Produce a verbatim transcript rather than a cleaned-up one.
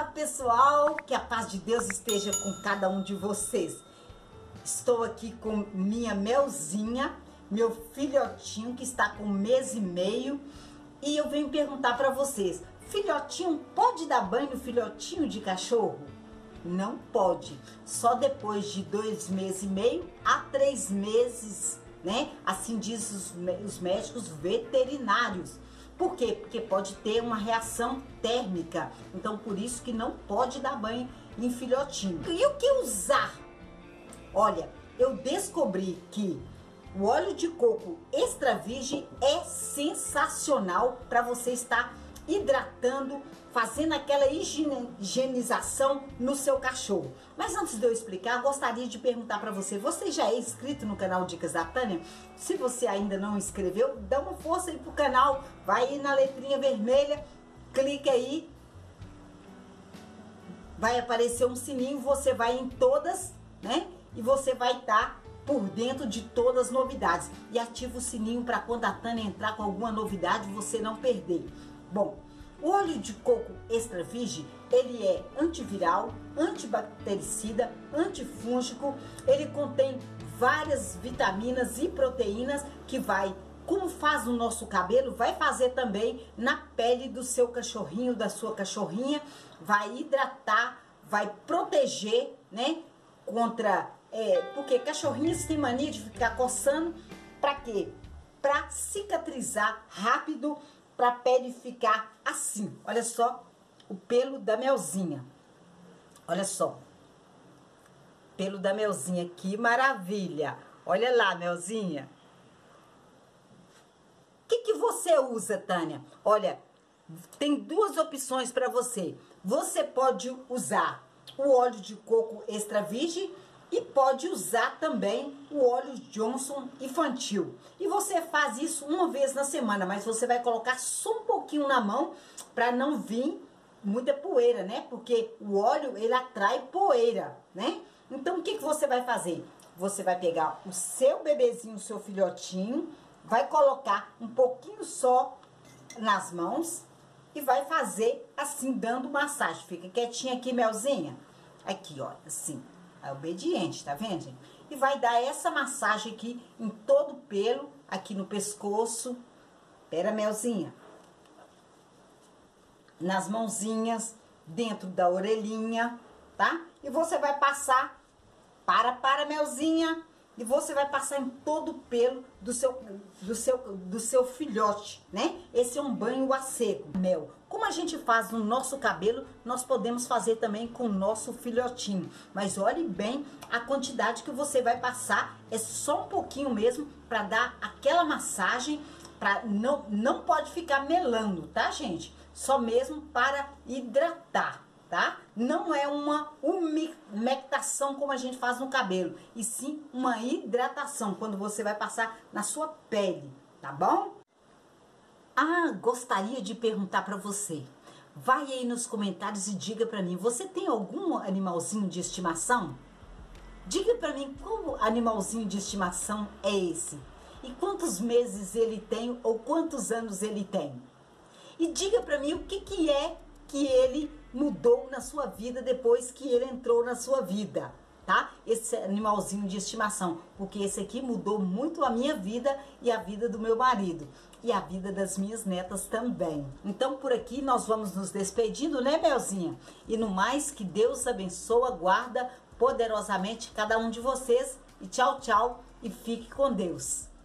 pessoal, que a paz de Deus esteja com cada um de vocês. Estou aqui com minha Melzinha, meu filhotinho que está com um mês e meio, e eu venho perguntar para vocês: filhotinho pode dar banho no filhotinho de cachorro? Não pode, só depois de dois meses e meio a três meses, né? Assim diz os, os médicos veterinários. Por quê? Porque pode ter uma reação térmica. Então, por isso que não pode dar banho em filhotinho. E o que usar? Olha, eu descobri que o óleo de coco extra virgem é sensacional para você estar hidratando, fazendo aquela higienização no seu cachorro. Mas antes de eu explicar, gostaria de perguntar para você: você já é inscrito no canal Dicas da Tânia? Se você ainda não inscreveu, dá uma força aí pro canal, vai aí na letrinha vermelha, clica aí, vai aparecer um sininho, você vai em todas, né? E você vai estar por dentro de todas as novidades. E ativa o sininho para quando a Tânia entrar com alguma novidade, você não perder. Bom, o óleo de coco extra virgem, ele é antiviral, antibactericida, antifúngico, ele contém várias vitaminas e proteínas que vai, como faz no nosso cabelo, vai fazer também na pele do seu cachorrinho, da sua cachorrinha, vai hidratar, vai proteger, né, contra, é, porque cachorrinhos têm mania de ficar coçando, para quê? Para cicatrizar rápido, para a pele ficar assim. Olha só o pelo da Melzinha. Olha só. Pelo da Melzinha, que maravilha. Olha lá, Melzinha. O que que você usa, Tânia? Olha, tem duas opções para você. Você pode usar o óleo de coco extra virgem e pode usar também o óleo Johnson infantil. E você faz isso uma vez na semana, mas você vai colocar só um pouquinho na mão para não vir muita poeira, né? Porque o óleo, ele atrai poeira, né? Então, o que que você vai fazer? Você vai pegar o seu bebezinho, o seu filhotinho, vai colocar um pouquinho só nas mãos e vai fazer assim, dando massagem. Fica quietinha aqui, Melzinha. Aqui, ó, assim. É obediente, tá vendo, gente? E vai dar essa massagem aqui em todo o pelo, aqui no pescoço. Pera, Melzinha. Nas mãozinhas, dentro da orelhinha, tá? E você vai passar, para, para, Melzinha. E você vai passar em todo o pelo do seu, do seu, do seu filhote, né? Esse é um banho a seco. Mel, como a gente faz no nosso cabelo, nós podemos fazer também com o nosso filhotinho. Mas olhe bem a quantidade que você vai passar. É só um pouquinho mesmo para dar aquela massagem. Pra, não, não pode ficar melando, tá, gente? Só mesmo para hidratar, tá? Não é uma umectação como a gente faz no cabelo, e sim uma hidratação, quando você vai passar na sua pele, tá bom? Ah, gostaria de perguntar para você. Vai aí nos comentários e diga para mim, você tem algum animalzinho de estimação? Diga para mim qual animalzinho de estimação é esse? E quantos meses ele tem ou quantos anos ele tem? E diga para mim o que que é que ele mudou na sua vida depois que ele entrou na sua vida, tá? Esse animalzinho de estimação, porque esse aqui mudou muito a minha vida e a vida do meu marido e a vida das minhas netas também. Então, por aqui nós vamos nos despedindo, né, Melzinha? E no mais, que Deus abençoe, guarda poderosamente cada um de vocês, e tchau, tchau, e fique com Deus.